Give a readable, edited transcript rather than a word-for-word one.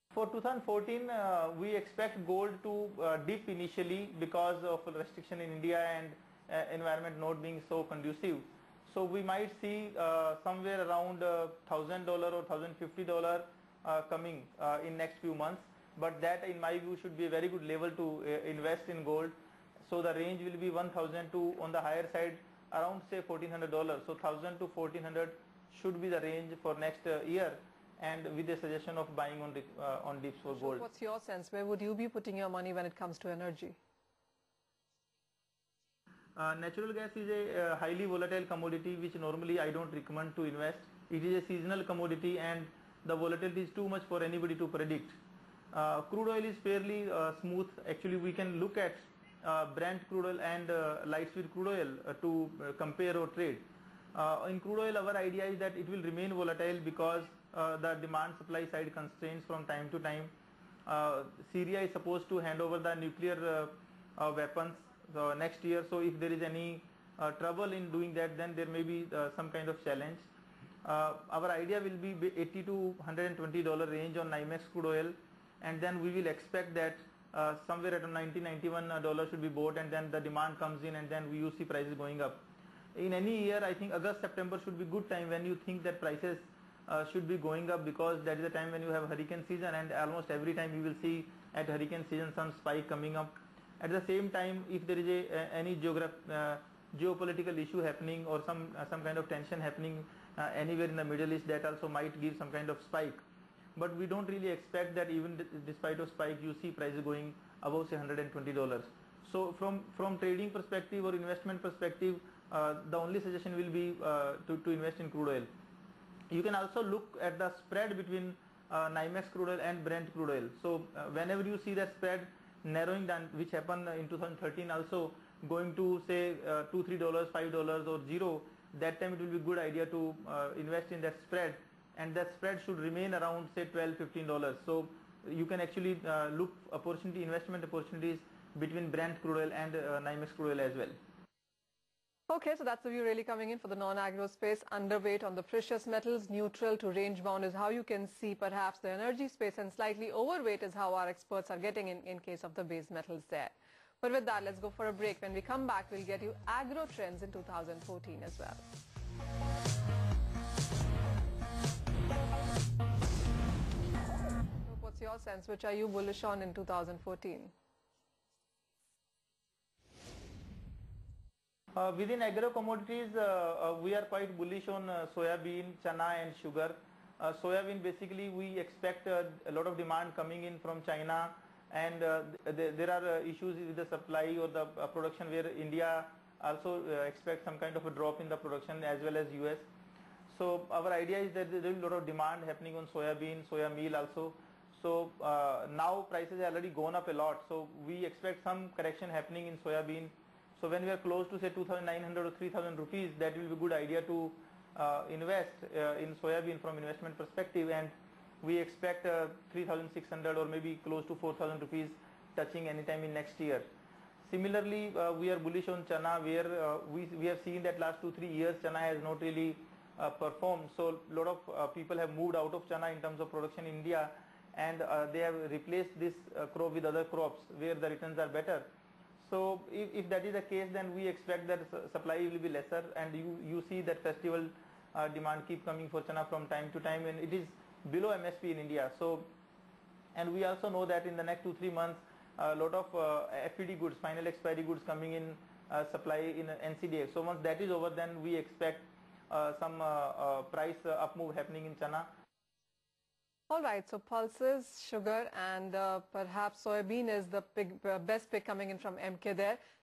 For 2014, we expect gold to dip initially because of restriction in India and environment not being so conducive. So we might see somewhere around $1,000 or $1,050 coming in next few months. But that, in my view, should be a very good level to invest in gold. So the range will be 1,000 to, on the higher side, around say $1,400. So 1,000 to 1,400 should be the range for next year, and with the suggestion of buying on dips for gold. What's your sense? Where would you be putting your money when it comes to energy? Natural gas is a highly volatile commodity which normally I don't recommend to invest. It is a seasonal commodity and the volatility is too much for anybody to predict. Crude oil is fairly smooth. Actually, we can look at Brent crude oil and light sweet crude oil to compare or trade. In crude oil, our idea is that it will remain volatile because the demand supply side constraints from time to time. Syria is supposed to hand over the nuclear weapons next year, so if there is any trouble in doing that, then there may be some kind of challenge. Our idea will be $80 to $120 range on NYMEX crude oil, and then we will expect that somewhere at $90-91 should be bought, and then the demand comes in, and then we see prices going up. In any year, I think August, September should be good time when you think that prices should be going up, because that is the time when you have hurricane season, and almost every time you will see at hurricane season some spike coming up. At the same time, if there is any geopolitical issue happening or some kind of tension happening anywhere in the Middle East, that also might give some kind of spike. But we don't really expect that even despite of spike, you see prices going above say $120. So from trading perspective or investment perspective, the only suggestion will be to invest in crude oil. You can also look at the spread between NYMEX crude oil and Brent crude oil. So whenever you see that spread narrowing down, which happened in 2013 also, going to say $2, $3, $5 or zero, that time it will be a good idea to invest in that spread, and that spread should remain around say $12, $15. So you can actually look investment opportunities between Brent crude oil and NYMEX crude oil as well. Okay, so that's the view really coming in for the non-agro space. Underweight on the precious metals, neutral to range bound is how you can see perhaps the energy space, and slightly overweight is how our experts are getting in case of the base metals there. But with that, let's go for a break. When we come back, we'll get you agro trends in 2014 as well. What's your sense? Which are you bullish on in 2014? Within agro commodities, we are quite bullish on soybean, chana and sugar. Soybean, basically we expect a lot of demand coming in from China, and there are issues with the supply or the production, where India also expects some kind of a drop in the production, as well as US. So our idea is that there is a lot of demand happening on soybean, soya meal also. So now prices have already gone up a lot, so we expect some correction happening in soybean. So when we are close to say 2,900 or 3,000 rupees, that will be a good idea to invest in soybean from investment perspective, and we expect 3,600 or maybe close to 4,000 rupees touching anytime in next year. Similarly, we are bullish on chana, where we have seen that last 2-3 years chana has not really performed. So a lot of people have moved out of chana in terms of production in India, and they have replaced this crop with other crops where the returns are better. So if that is the case, then we expect that supply will be lesser, and you see that festival demand keep coming for chana from time to time, and it is below MSP in India. So, and we also know that in the next 2-3 months, a lot of FED goods, final expiry goods coming in supply in NCDA. So once that is over, then we expect some price up move happening in chana. All right, so pulses, sugar and perhaps soybean is the best pick coming in from MK there.